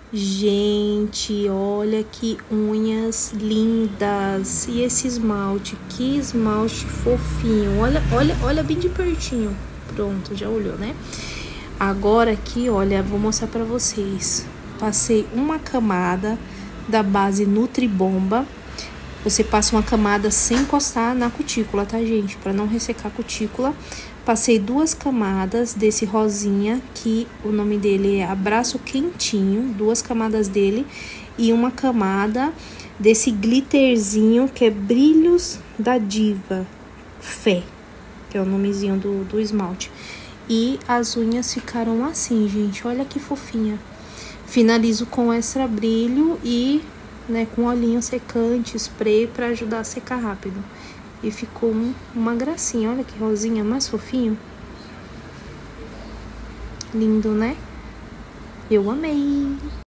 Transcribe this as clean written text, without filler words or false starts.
Gente, olha que unhas lindas. E esse esmalte, que esmalte fofinho. Olha bem de pertinho. Pronto, já olhou, né? Agora aqui, olha, vou mostrar pra vocês. Passei uma camada da base Nutribomba. Você passa uma camada sem encostar na cutícula, tá, gente? Pra não ressecar a cutícula. Passei 2 camadas desse rosinha, que o nome dele é Abraço Quentinho, 2 camadas dele, e uma camada desse glitterzinho, que é Brilhos da Diva Fé, que é o nomezinho do esmalte. E as unhas ficaram assim, gente, olha que fofinha. Finalizo com extra brilho e, né, com olhinho secante, spray pra ajudar a secar rápido. E ficou uma gracinha, olha que rosinha mais fofinho. Lindo, né? Eu amei!